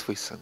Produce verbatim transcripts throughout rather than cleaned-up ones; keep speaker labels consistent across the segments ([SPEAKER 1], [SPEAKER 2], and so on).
[SPEAKER 1] twój syn?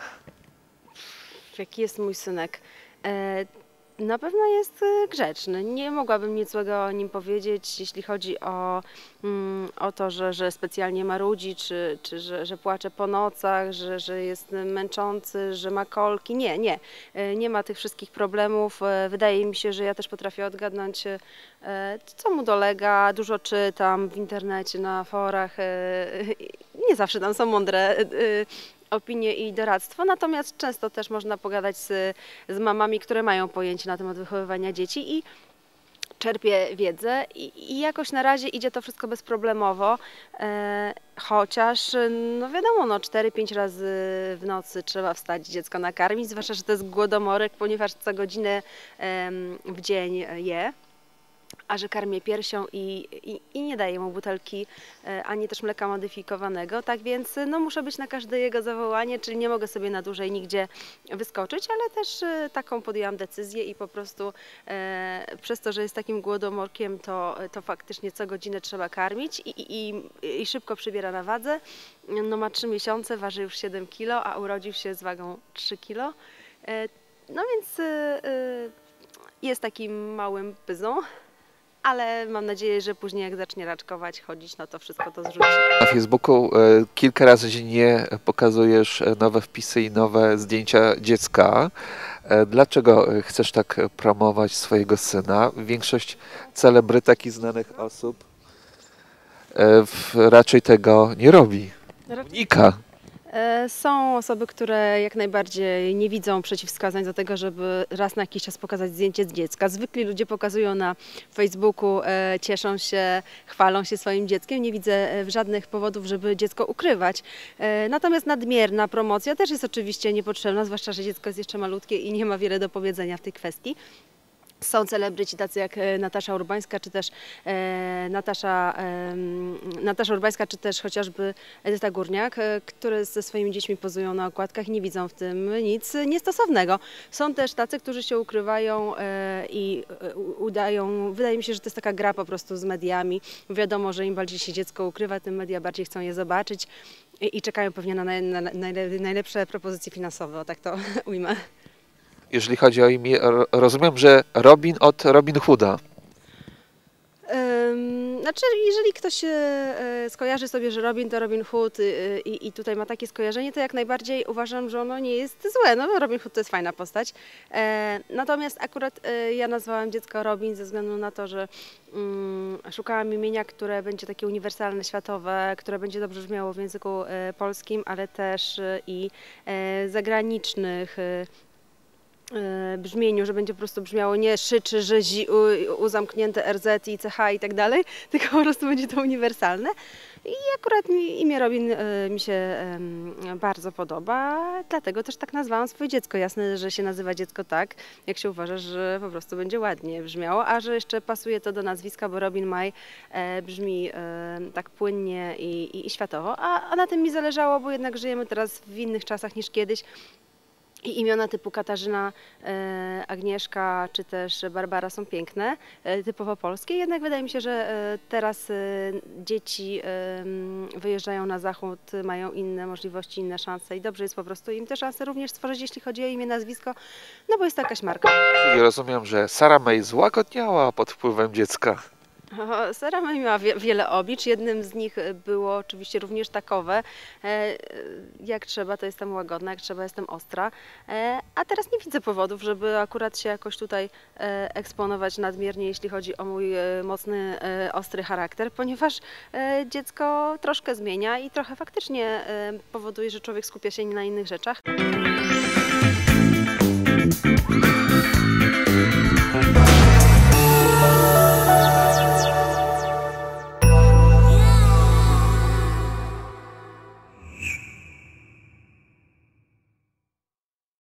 [SPEAKER 2] Jaki jest mój synek? E, na pewno jest e, grzeczny. Nie mogłabym nic złego o nim powiedzieć, jeśli chodzi o, mm, o to, że, że specjalnie marudzi, czy, czy że, że płacze po nocach, że, że jest męczący, że ma kolki. Nie, nie. E, nie ma tych wszystkich problemów. E, wydaje mi się, że ja też potrafię odgadnąć, e, co mu dolega. Dużo czytam w internecie, na forach. E, nie zawsze tam są mądre e, opinie i doradztwo, natomiast często też można pogadać z, z mamami, które mają pojęcie na temat wychowywania dzieci i czerpię wiedzę i, i jakoś na razie idzie to wszystko bezproblemowo, e, chociaż no wiadomo, no cztery pięć razy w nocy trzeba wstać, dziecko nakarmić, zwłaszcza, że to jest głodomorek, ponieważ co godzinę e, w dzień je. A że karmię piersią i, i, i nie daję mu butelki e, ani też mleka modyfikowanego, tak więc no, muszę być na każde jego zawołanie, czyli nie mogę sobie na dłużej nigdzie wyskoczyć, ale też e, taką podjęłam decyzję i po prostu e, przez to, że jest takim głodomorkiem, to, to faktycznie co godzinę trzeba karmić i, i, i, i szybko przybiera na wadze. No, ma trzy miesiące, waży już siedem kilo, a urodził się z wagą trzy kilo. E, no więc e, e, jest takim małym pyzą. Ale mam nadzieję, że później jak zacznie raczkować, chodzić, no to wszystko to zrzuci.
[SPEAKER 1] Na Facebooku e, kilka razy dziennie pokazujesz nowe wpisy i nowe zdjęcia dziecka. E, dlaczego chcesz tak promować swojego syna? Większość celebrytek i znanych osób e, w, raczej tego nie robi. Unika.
[SPEAKER 2] Są osoby, które jak najbardziej nie widzą przeciwwskazań do tego, żeby raz na jakiś czas pokazać zdjęcie z dziecka. Zwykli ludzie pokazują na Facebooku, cieszą się, chwalą się swoim dzieckiem. Nie widzę żadnych powodów, żeby dziecko ukrywać. Natomiast nadmierna promocja też jest oczywiście niepotrzebna, zwłaszcza, że dziecko jest jeszcze malutkie i nie ma wiele do powiedzenia w tej kwestii. Są celebryci tacy jak Natasza Urbańska, czy też e, Natasza, e, Natasza Urbańska, czy też chociażby Edyta Górniak, e, które ze swoimi dziećmi pozują na okładkach i nie widzą w tym nic niestosownego. Są też tacy, którzy się ukrywają e, i e, udają, wydaje mi się, że to jest taka gra po prostu z mediami. Wiadomo, że im bardziej się dziecko ukrywa, tym media bardziej chcą je zobaczyć i, i czekają pewnie na, naj, na najlepsze propozycje finansowe, o tak to ujmę.
[SPEAKER 1] Jeżeli chodzi o imię, rozumiem, że Robin od Robin Hooda.
[SPEAKER 2] Um, znaczy, jeżeli ktoś się e, skojarzy sobie, że Robin to Robin Hood y, i, i tutaj ma takie skojarzenie, to jak najbardziej uważam, że ono nie jest złe. No, Robin Hood to jest fajna postać. E, natomiast akurat e, ja nazwałam dziecko Robin ze względu na to, że mm, szukałam imienia, które będzie takie uniwersalne, światowe, które będzie dobrze brzmiało w języku e, polskim, ale też e, i e, zagranicznych e, brzmieniu, że będzie po prostu brzmiało nie szy czy żyzi, u, u zamknięte R Z i C H i tak dalej, tylko po prostu będzie to uniwersalne. I akurat mi, imię Robin y, mi się y, bardzo podoba, dlatego też tak nazwałam swoje dziecko. Jasne, że się nazywa dziecko tak, jak się uważa, że po prostu będzie ładnie brzmiało, a że jeszcze pasuje to do nazwiska, bo Robin Maj y, brzmi y, tak płynnie i, i, i światowo, a, a na tym mi zależało, bo jednak żyjemy teraz w innych czasach niż kiedyś. I imiona typu Katarzyna, e, Agnieszka czy też Barbara są piękne, e, typowo polskie, jednak wydaje mi się, że e, teraz e, dzieci e, wyjeżdżają na zachód, mają inne możliwości, inne szanse i dobrze jest po prostu im te szanse również stworzyć, jeśli chodzi o imię, nazwisko, no bo jest to jakaś marka.
[SPEAKER 1] I rozumiem, że Sara May złagodniała pod wpływem dziecka.
[SPEAKER 2] Sara May miała wie, wiele oblicz, jednym z nich było oczywiście również takowe, e, jak trzeba to jestem łagodna, jak trzeba jestem ostra, e, a teraz nie widzę powodów, żeby akurat się jakoś tutaj e, eksponować nadmiernie, jeśli chodzi o mój e, mocny, e, ostry charakter, ponieważ e, dziecko troszkę zmienia i trochę faktycznie e, powoduje, że człowiek skupia się na innych rzeczach.